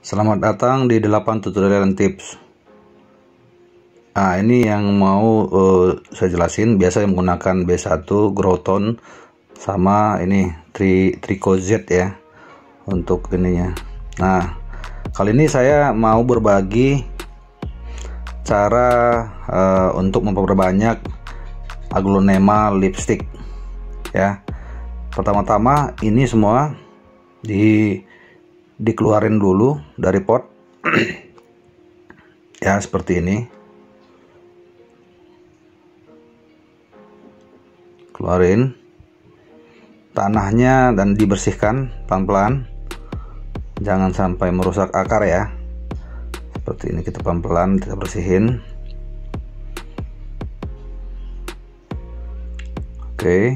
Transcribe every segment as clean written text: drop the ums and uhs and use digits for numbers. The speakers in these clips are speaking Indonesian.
Selamat datang di 8 tutorial and tips. Nah, ini yang mau saya jelasin. Biasa yang menggunakan B1 Growton sama ini Trico Z ya untuk ininya. Nah, kali ini saya mau berbagi cara untuk memperbanyak aglonema lipstick ya. Pertama-tama ini semua dikeluarin dulu dari pot ya, seperti ini. Keluarin tanahnya dan dibersihkan pelan-pelan, jangan sampai merusak akar ya. Seperti ini, kita pelan-pelan kita bersihin. Oke,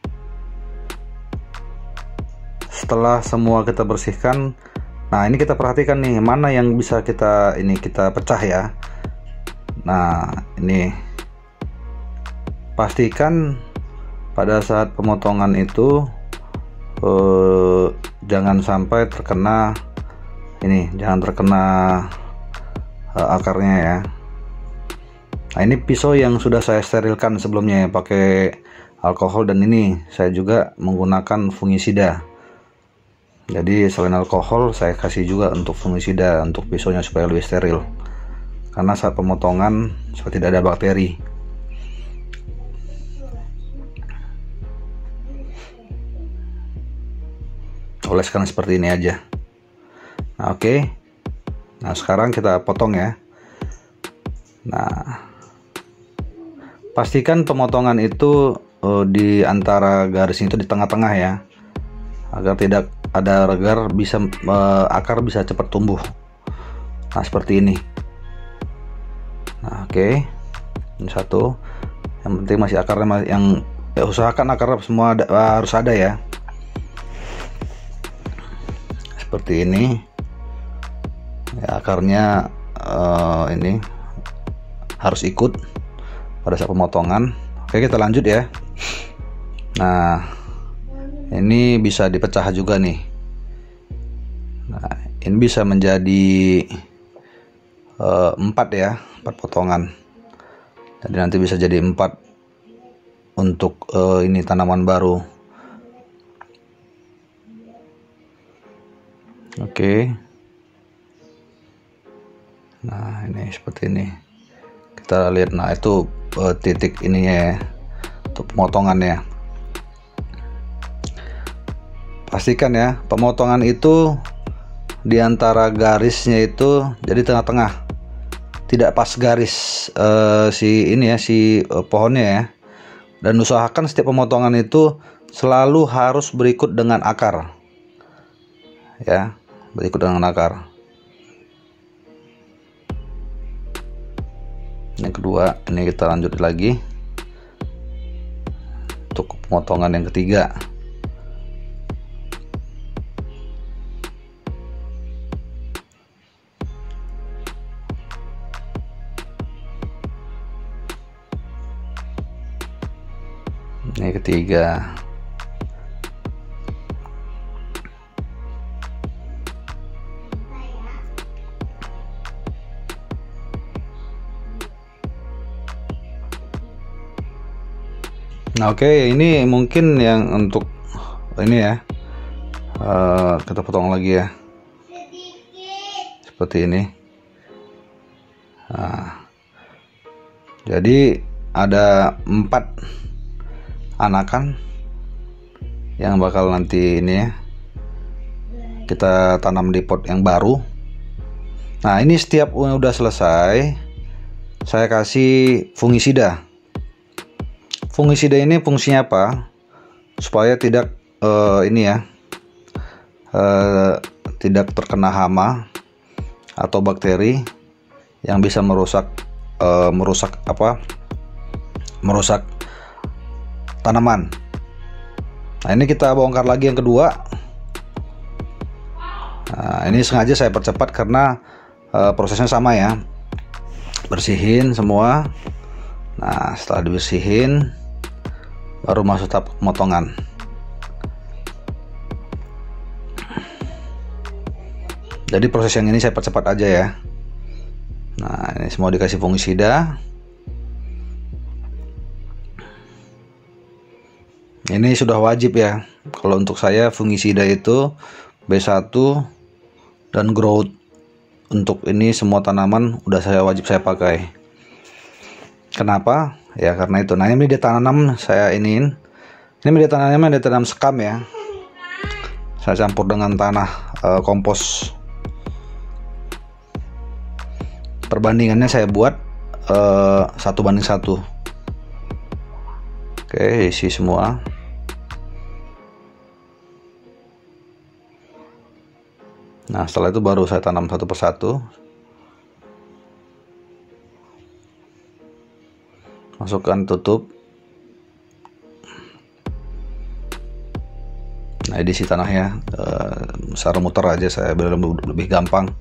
setelah semua kita bersihkan, nah ini kita perhatikan nih mana yang bisa kita pecah ya. Nah, ini pastikan pada saat pemotongan itu jangan sampai terkena ini, jangan terkena akarnya ya. Nah, ini pisau yang sudah saya sterilkan sebelumnya ya, pakai alkohol, dan ini saya juga menggunakan fungisida. Jadi selain alkohol saya kasih juga untuk fungisida untuk pisaunya supaya lebih steril, karena saat pemotongan supaya tidak ada bakteri. Oleskan seperti ini aja. Nah, oke. Nah, sekarang kita potong ya. Nah, pastikan pemotongan itu di antara garisnya itu di tengah-tengah ya, agar tidak ada regar, bisa akar bisa cepat tumbuh. Nah, seperti ini. Nah, oke. Ini satu. Yang penting masih akarnya yang usahakan akar semua harus ada ya. Seperti ini. Ya, akarnya ini harus ikut pada saat pemotongan. Oke, kita lanjut ya. Nah, ini bisa dipecah juga nih. Nah, ini bisa menjadi 4 ya, 4 potongan. Jadi nanti bisa jadi 4 untuk ini tanaman baru. Oke. Nah, ini seperti ini. Kita lihat, nah itu titik ininya ya, untuk pemotongannya. Pastikan ya, pemotongan itu di antara garisnya itu jadi tengah-tengah, tidak pas garis si pohonnya ya. Dan usahakan setiap pemotongan itu selalu harus berikut dengan akar ya, berikut dengan akar. Yang kedua, ini kita lanjut lagi untuk pemotongan yang ketiga. Ini ketiga. Nah, oke, ini mungkin yang untuk ini ya, kita potong lagi ya, seperti ini. Nah, jadi ada 4 anakan yang bakal nanti ini ya kita tanam di pot yang baru. Nah, ini setiap udah selesai saya kasih fungisida. Fungisida ini fungsinya apa? Supaya tidak ini ya, tidak terkena hama atau bakteri yang bisa merusak tanaman. Nah, ini kita bongkar lagi yang kedua. Nah, ini sengaja saya percepat karena prosesnya sama ya. Bersihin semua. Nah, setelah dibersihin baru masuk tahap pemotongan. Jadi proses yang ini saya percepat aja ya. Nah, ini semua dikasih fungisida. Ini sudah wajib ya. Kalau untuk saya fungisida itu B1 dan growth. Untuk ini semua tanaman udah wajib saya pakai. Kenapa? Ya karena itu. Nah, ini media tanam saya iniin. Ini media tanam sekam ya. Saya campur dengan tanah kompos. Perbandingannya saya buat 1:1. Oke, isi semua. Nah, setelah itu baru saya tanam satu persatu. Masukkan, tutup. Nah, edisi tanahnya secara muter aja saya biar lebih gampang.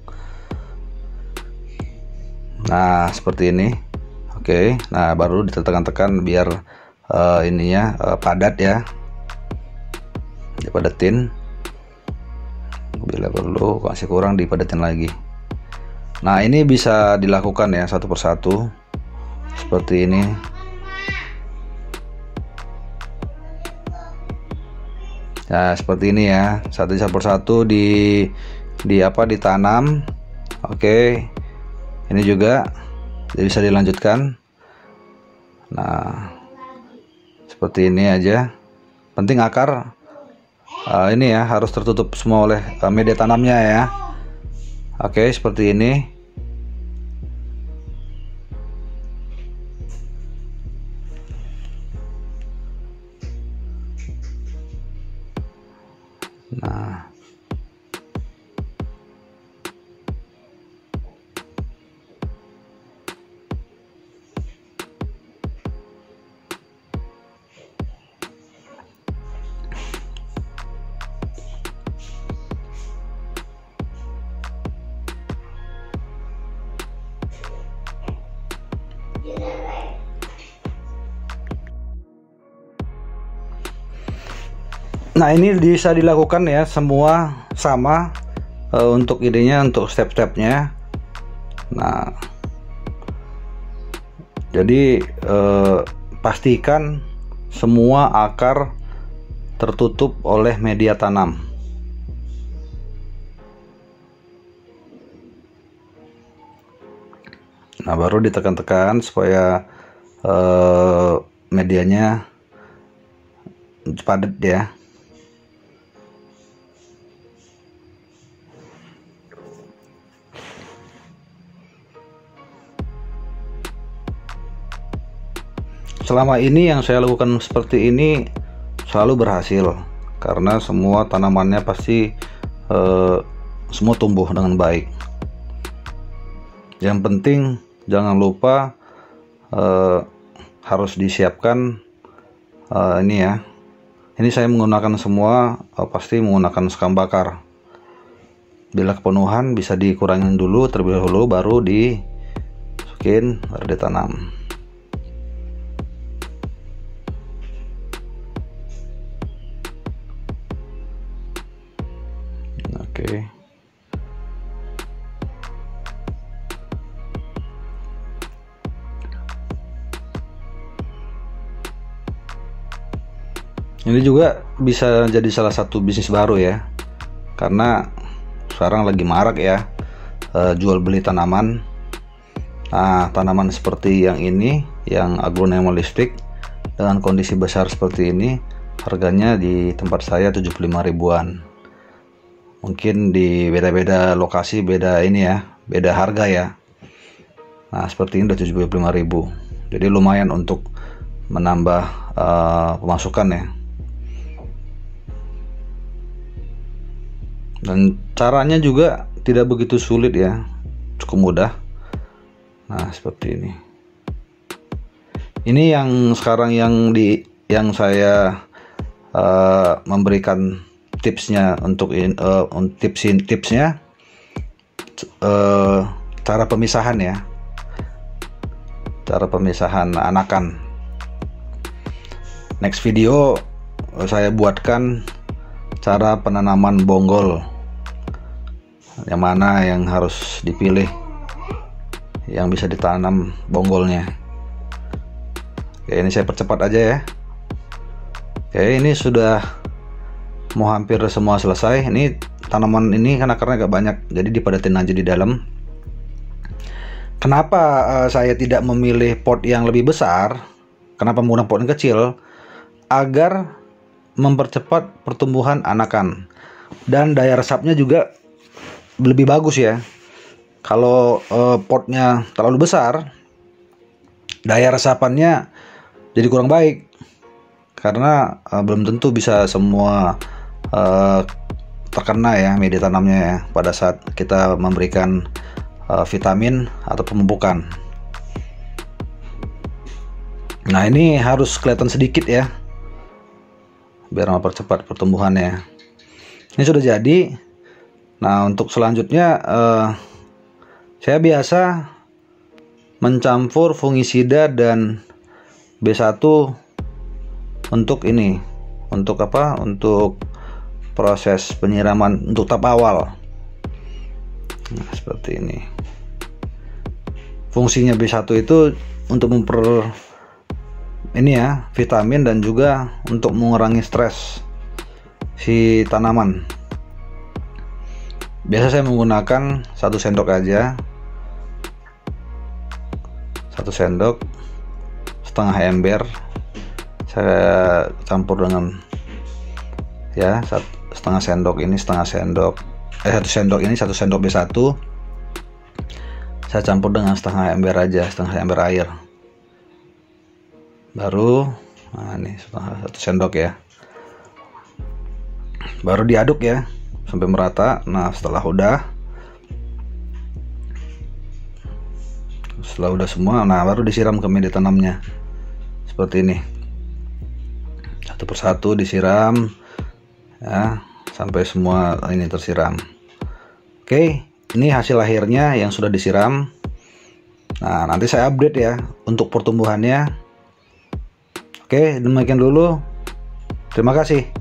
Nah, seperti ini. Oke, nah baru ditekan-tekan biar ininya padat ya. Dipadatin. Bila perlu, masih kurang dipadatin lagi. Nah, ini bisa dilakukan ya satu persatu seperti ini. Nah, seperti ini ya, satu persatu ditanam. Oke, ini juga bisa dilanjutkan. Nah, seperti ini aja. Penting akar ini ya harus tertutup semua oleh media tanamnya ya. Oke, seperti ini. Nah, ini bisa dilakukan ya semua sama untuk idenya, untuk step-stepnya. Nah, jadi pastikan semua akar tertutup oleh media tanam. Nah, baru ditekan-tekan supaya medianya padat ya. Selama ini yang saya lakukan seperti ini selalu berhasil karena semua tanamannya pasti semua tumbuh dengan baik. Yang penting jangan lupa harus disiapkan ini ya. Ini saya menggunakan semua pasti menggunakan sekam bakar. Bila kepenuhan bisa dikurangin dulu terlebih dahulu, baru dimasukin, baru ditanam. Oke. Ini juga bisa jadi salah satu bisnis baru ya, karena sekarang lagi marak ya jual beli tanaman. Nah, tanaman seperti yang ini, yang agronemalistik dengan kondisi besar seperti ini, harganya di tempat saya 75 ribuan. Mungkin di beda-beda lokasi beda ini ya, beda harga ya. Nah, seperti ini udah 75.000. Jadi lumayan untuk menambah pemasukan ya. Dan caranya juga tidak begitu sulit ya, cukup mudah. Nah, seperti ini. Ini yang sekarang yang saya memberikan tipsnya untuk tipsnya cara pemisahan ya, cara pemisahan anakan. Next video saya buatkan cara penanaman bonggol. yang mana yang harus dipilih yang bisa ditanam bonggolnya. Oke, ini saya percepat aja ya. Oke, ini sudah mau hampir semua selesai. Ini tanaman ini kan akarnya agak banyak, jadi dipadatin aja di dalam. Kenapa saya tidak memilih pot yang lebih besar? Kenapa menggunakan pot yang kecil? Agar mempercepat pertumbuhan anakan, dan daya resapnya juga lebih bagus ya. Kalau potnya terlalu besar, daya resapannya jadi kurang baik, karena belum tentu bisa semua terkena ya media tanamnya ya, pada saat kita memberikan vitamin atau pemupukan. Nah, ini harus kelihatan sedikit ya, biar mempercepat pertumbuhannya. Ini sudah jadi. Nah, untuk selanjutnya saya biasa mencampur fungisida dan B1 untuk ini, untuk apa? Untuk proses penyiraman untuk tahap awal. Nah, seperti ini. Fungsinya B1 itu untuk vitamin dan juga untuk mengurangi stres si tanaman. Biasa saya menggunakan 1 sendok aja, 1 sendok setengah ember saya campur dengan ya, setengah sendok ini, setengah sendok 1 sendok ini, 1 sendok B1 saya campur dengan setengah ember aja, setengah ember air. Baru nah ini 1 sendok ya, baru diaduk ya sampai merata. Nah, setelah udah semua, nah baru disiram ke media tanamnya seperti ini, satu persatu disiram ya sampai semua ini tersiram. Oke, ini hasil akhirnya yang sudah disiram. Nah, nanti saya update ya untuk pertumbuhannya. Oke, demikian dulu. Terima kasih.